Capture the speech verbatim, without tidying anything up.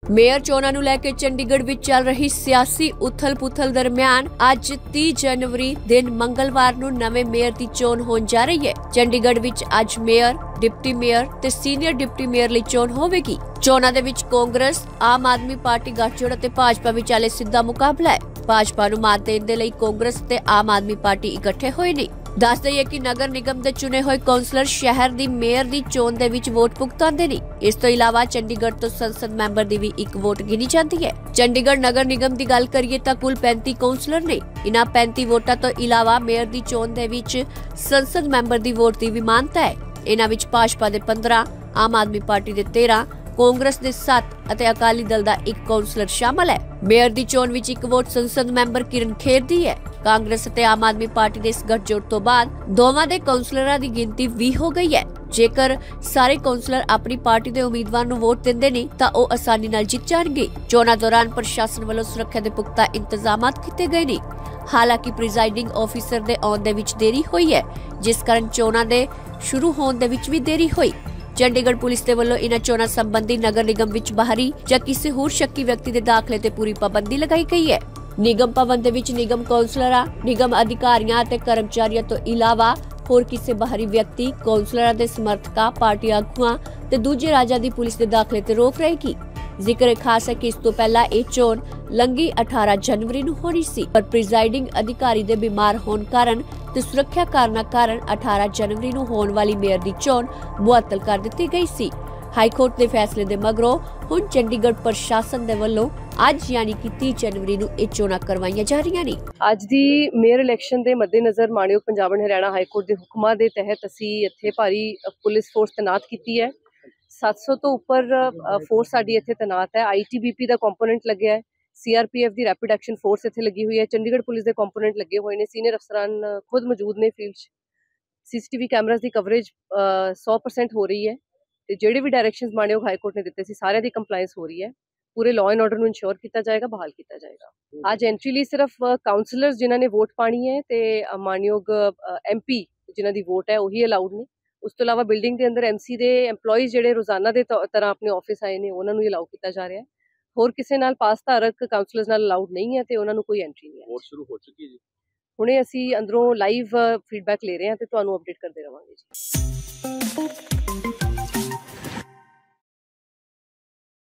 Mayor ਚੋਣਾਂ ਨੂੰ ਲੈ ਕੇ ਚੰਡੀਗੜ੍ਹ ਵਿੱਚ ਚੱਲ ਰਹੀ ਸਿਆਸੀ ਉਥਲ-ਪੁਥਲ ਦਰਮਿਆਨ ਅੱਜ ਤੀਹ ਜਨਵਰੀ ਦਿਨ ਮੰਗਲਵਾਰ ਨੂੰ ਨਵੇਂ ਮੇਅਰ ਦੀ ਚੋਣ ਹੋਣ ਜਾ ਰਹੀ ਹੈ। ਚੰਡੀਗੜ੍ਹ ਵਿੱਚ ਅੱਜ ਮੇਅਰ, ਡਿਪਟੀ ਮੇਅਰ ਤੇ ਸੀਨੀਅਰ ਡਿਪਟੀ ਮੇਅਰ ਲਈ ਚੋਣ ਹੋਵੇਗੀ। ਚੋਣਾਂ ਦੇ ਵਿੱਚ ਕਾਂਗਰਸ, ਆਮ ਆਦਮੀ ਪਾਰਟੀ ਗੱਠਜੋੜ ਅਤੇ ਭਾਜਪਾ ਵਿਚਾਲੇ ਸਿੱਧਾ ਮੁਕਾਬਲਾ ਹੈ। ਭਾਜਪਾ ਨੂੰ ਮਾਤ ਦੇਣ ਦੇ ਲਈ ਕਾਂਗਰਸ ਤੇ ਆਮ ਆਦਮੀ ਪਾਰਟੀ ਇਕੱਠੇ ਹੋਏ ਨੇ। ਦੱਸ ਦਈਏ ਕਿ ਨਗਰ ਨਿਗਮ ਦੇ ਚੁਣੇ ਹੋਏ ਕੌਂਸਲਰ ਸ਼ਹਿਰ ਦੀ ਮੇਅਰ ਦੀ ਚੋਣ ਦੇ ਵਿੱਚ ਵੋਟ ਭੁਗਤਾਉਂਦੇ ਨੇ। ਇਸ ਤੋਂ ਇਲਾਵਾ ਚੰਡੀਗੜ੍ਹ ਤੋਂ ਸੰਸਦ ਮੈਂਬਰ ਦੀ ਵੀ ਇੱਕ ਵੋਟ ਗਿਣੀ ਜਾਂਦੀ ਹੈ। ਚੰਡੀਗੜ੍ਹ ਨਗਰ ਨਿਗਮ ਦੀ ਗੱਲ ਕਰੀਏ ਤਾਂ ਕੁੱਲ ਪੈਂਤੀ ਕੌਂਸਲਰ ਨੇ। ਇਨ੍ਹਾਂ ਪੈਂਤੀ ਵੋਟਾਂ ਤੋਂ ਇਲਾਵਾ ਮੇਅਰ ਦੀ ਚੋਣ ਦੇ ਵਿੱਚ ਸੰਸਦ ਮੈਂਬਰ ਦੀ ਵੋਟ ਦੀ ਵੀ ਮਾਨਤਾ ਹੈ। ਇਨ੍ਹਾਂ ਵਿੱਚ ਭਾਜਪਾ ਦੇ ਪੰਦਰਾਂ, ਆਮ ਆਦਮੀ ਪਾਰਟੀ ਦੇ ਤੇਰਾਂ, ਕਾਂਗਰਸ ਦੇ ਸੱਤ ਅਤੇ ਅਕਾਲੀ ਦਲ ਦਾ ਇੱਕ ਕੌਂਸਲਰ ਸ਼ਾਮਲ ਹੈ। ਮੇਅਰ ਦੀ ਚੋਣ ਵਿੱਚ ਇੱਕ ਵੋਟ ਸੰਸਦ ਮੈਂਬਰ ਕਿਰਨ ਖੇਰ ਦੀ ਹੈ। ਕਾਂਗਰਸ ਅਤੇ ਆਮ ਆਦਮੀ ਪਾਰਟੀ ਦੇ ਇਸ ਗੱਠਜੋੜ ਤੋਂ ਬਾਅਦ ਦੋਵਾਂ ਦੇ ਕੌਂਸਲਰਾਂ ਦੀ ਗਿਣਤੀ ਵੀਹ ਹੋ ਗਈ ਹੈ। ਜੇਕਰ ਸਾਰੇ ਕੌਂਸਲਰ ਆਪਣੀ ਪਾਰਟੀ ਦੇ ਉਮੀਦਵਾਰ ਨੂੰ ਵੋਟ ਦਿੰਦੇ ਨੇ ਤਾਂ ਉਹ ਆਸਾਨੀ ਨਾਲ ਜਿੱਤ ਜਾਣਗੇ। ਚੋਣਾਂ ਦੌਰਾਨ ਪ੍ਰਸ਼ਾਸਨ ਵੱਲੋਂ ਸੁਰੱਖਿਆ ਦੇ ਪੁਖਤਾ ਇੰਤਜ਼ਾਮਾਤ ਕੀਤੇ ਗਏ ਨੇ। ਹਾਲਾਂਕਿ ਪ੍ਰੀਜ਼ਾਈਡਿੰਗ ਆਫੀਸਰ ਦੇ ਆਉਣ ਦੇ ਵਿੱਚ ਦੇਰੀ ਹੋਈ ਹੈ, ਜਿਸ ਕਾਰਨ ਚੋਣਾਂ ਦੇ ਸ਼ੁਰੂ ਹੋਣ ਦੇ ਵਿੱਚ ਵੀ ਦੇਰੀ ਹੋਈ। ਚੰਡੀਗੜ੍ਹ ਪੁਲਿਸ ਦੇ ਵੱਲੋਂ ਇਨ੍ਹਾਂ ਚੋਣਾਂ ਸੰਬੰਧੀ ਨਗਰ ਨਿਗਮ ਵਿੱਚ ਬਾਹਰੀ ਜਾਂ ਕਿਸੇ ਹੋਰ ਸ਼ੱਕੀ ਵਿਅਕਤੀ ਦੇ ਦਾਖਲੇ ਤੇ ਪੂਰੀ ਪਾਬੰਦੀ ਲਗਾਈ ਗਈ ਹੈ। ਨਿਗਮ ਭਵਨ ਦੇ ਵਿੱਚ ਨਿਗਮ ਕੌਂਸਲਰਾਂ, ਨਿਗਮ ਅਧਿਕਾਰੀਆਂ ਅਤੇ ਕਰਮਚਾਰੀਆਂ ਤੋਂ ਇਲਾਵਾ ਹੋਰ ਕਿਸੇ ਬਾਹਰੀ ਵਿਅਕਤੀ, ਕੌਂਸਲਰਾਂ ਦੇ ਸਮਰਥਕਾਂ, ਪਾਰਟੀ ਆਗੂਆਂ ਤੇ ਦੂਜੇ ਰਾਜਾਂ ਦੀ ਪੁਲਿਸ ਦੇ ਦਾਖਲੇ ਤੇ ਰੋਕ ਰਹੇਗੀ। ਜ਼ਿਕਰ ਖਾਸ ਹੈ ਕਿ ਇਸ ਤੋਂ ਪਹਿਲਾਂ ਇਹ ਚੋਣ ਲੰਘੀ ਅਠਾਰਾਂ ਜਨਵਰੀ ਨੂੰ ਹੋਣੀ ਸੀ, ਪਰ ਪ੍ਰੀਜ਼ਾਈਡਿੰਗ ਅਧਿਕਾਰੀ ਦੇ ਬਿਮਾਰ ਹੋਣ ਕਾਰਨ ਤੇ ਸੁਰੱਖਿਆ ਕਾਰਨਾਂ ਕਾਰਨ ਅਠਾਰਾਂ ਜਨਵਰੀ ਨੂੰ ਹੋਣ ਵਾਲੀ ਮੇਅਰ ਦੀ ਚੋਣ ਮੁਅੱਤਲ ਕਰ ਦਿੱਤੀ ਗਈ ਸੀ। ਹਾਈ ਕੋਰਟ ਦੇ ਫੈਸਲੇ ਦੇ ਮਗਰੋਂ ਹੁਣ ਚੰਡੀਗੜ੍ਹ ਪ੍ਰਸ਼ਾਸਨ ਦੇ ਵੱਲੋਂ ਅੱਜ ਯਾਨੀ ਕਿ ਤੀਹ ਜਨਵਰੀ ਨੂੰ ਇਹ ਚੋਣਾਂ ਕਰਵਾਈਆਂ ਜਾ ਰਹੀਆਂ ਨੇ। ਅੱਜ ਦੀ ਮੇਅਰ ਇਲੈਕਸ਼ਨ ਦੇ ਮੱਦੇਨਜ਼ਰ ਮਾਣਯੋਗ Punjab and Haryana high court ਦੇ ਹੁਕਮਾਂ ਦੇ ਤਹਿਤ ਅਸੀਂ ਇੱਥੇ ਭਾਰੀ ਪੁਲਿਸ ਫੋਰਸ ਤੈਨਾਤ ਕੀਤੀ ਹੈ। ਸੱਤ ਸੌ ਤੋਂ ਉੱਪਰ ਫੋਰਸ ਸਾਡੀ ਇੱਥੇ ਤੈਨਾਤ ਹੈ। ਆਈ ਟੀ ਬੀ ਪੀ ਦਾ ਕੰਪੋਨੈਂਟ ਲੱਗਿਆ ਹੈ। ਸੀ ਆਰ ਪੀ ਐਫ ਦੀ ਰੈਪਿਡ ਐਕਸ਼ਨ ਫੋਰਸ ਇੱਥੇ ਲੱਗੀ ਹੋਈ ਹੈ। ਚੰਡੀਗੜ੍ਹ ਪੁਲਿਸ ਦੇ ਕੰਪੋਨੈਂਟ ਲੱਗੇ ਹੋਏ ਨੇ। ਸੀਨੀਅਰ ਅਫਸਰਾਨ ਖੁਦ ਮੌਜੂਦ ਨੇ ਫੀਲਡ 'ਚ। C C T V cameras ਦੀ ਕਵਰੇਜ ਸੌ ਪਰਸੈਂਟ ਹੋ ਰਹੀ ਹੈ ਤੇ ਜਿਹੜੇ ਵੀ ਡਾਇਰੈਕਸ਼ਨਸ ਮਾਣਯੋਗ ਹਾਈ ਕੋਰਟ ਨੇ ਦਿੱਤੇ ਸੀ ਸਾਰਿਆਂ ਦੀ ਕੰਪਲਾਈਂਸ ਹੋ ਰਹੀ ਹੈ। ਪੂਰੇ ਲਾਅ ਐਂਡ ਆਰਡਰ ਨੂੰ ਇਨਸ਼ੋਰ ਕੀਤਾ ਜਾਏਗਾ, ਬਹਾਲ ਕੀਤਾ ਜਾਏਗਾ। ਅੱਜ ਐਂਟਰੀ ਲਈ ਸਿਰਫ ਕਾਉਂਸਲਰਸ ਜਿਨ੍ਹਾਂ ਨੇ ਵੋਟ ਪਾਣੀ ਹੈ ਤੇ ਮਾਣਯੋਗ ਐਮ ਪੀ ਜਿਨ੍ਹਾਂ ਦੀ ਵੋਟ ਹੈ ਉਹੀ ਅਲਾਉਡ ਨੇ। ਉਸ ਤੋਂ ਇਲਾਵਾ ਬਿਲਡਿੰਗ ਦੇ ਅੰਦਰ ਐਮ ਸੀ ਦੇ ਐਮਪਲੋਈਜ਼ ਜਿਹੜੇ ਰੋਜ਼ਾਨਾ ਦੇ ਤਰ੍ਹਾਂ ਆਪਣੇ ਆਫਿਸ ਆਏ ਨੇ ਉਹਨਾਂ ਨੂੰ ਹੀ ਅਲਾਉ ਕੀਤਾ ਜਾ ਰਿਹਾ ਹੈ। ਹੋਰ ਕਿਸੇ ਨਾਲ ਪਾਸ ਧਾਰਕ ਕਾਉਂਸਲਰਸ ਨਾਲ ਅਲਾਉਡ ਨਹੀਂ ਹੈ ਤੇ ਉਹਨਾਂ ਨੂੰ ਕੋਈ ਐਂਟਰੀ ਨਹੀਂ ਹੈ। ਵੋਟ ਸ਼ੁਰੂ ਹੋ ਚੁੱਕੀ ਹੈ ਜੀ। ਹੁਣੇ ਅਸੀਂ ਅੰਦਰੋਂ ਲਾਈਵ ਫੀਡਬੈਕ ਲੈ ਰਹੇ ਹਾਂ ਤੇ ਤੁਹਾਨੂੰ ਅਪਡੇਟ ਕਰਦੇ ਰਵਾਂਗੇ ਜੀ।